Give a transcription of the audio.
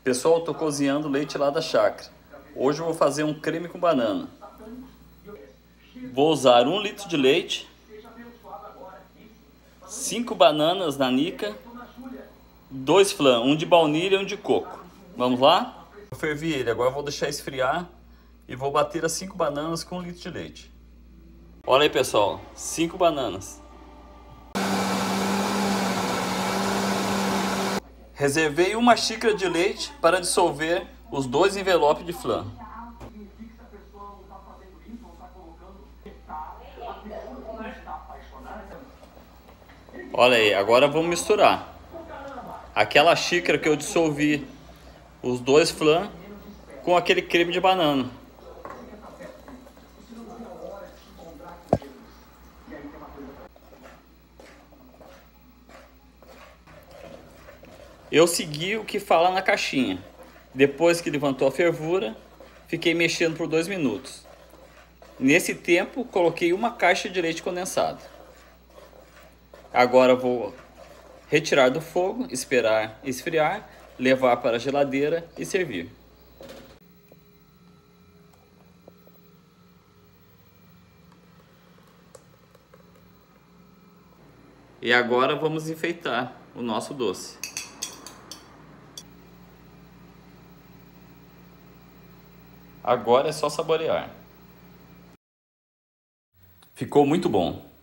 Pessoal, estou cozinhando leite lá da chácara. Hoje eu vou fazer um creme com banana. Vou usar 1 litro de leite, 5 bananas nanica, 2 flan, um de baunilha e um de coco. Vamos lá? Eu fervi ele, agora eu vou deixar esfriar e vou bater as 5 bananas com 1 litro de leite. Olha aí, pessoal, 5 bananas. Reservei 1 xícara de leite para dissolver os 2 envelopes de flan. Olha aí, agora vamos misturar. Aquela xícara que eu dissolvi os 2 flan com aquele creme de banana. Eu segui o que fala na caixinha. Depois que levantou a fervura, fiquei mexendo por 2 minutos. Nesse tempo, coloquei 1 caixa de leite condensado. Agora vou retirar do fogo, esperar esfriar, levar para a geladeira e servir. E agora vamos enfeitar o nosso doce. Agora é só saborear. Ficou muito bom.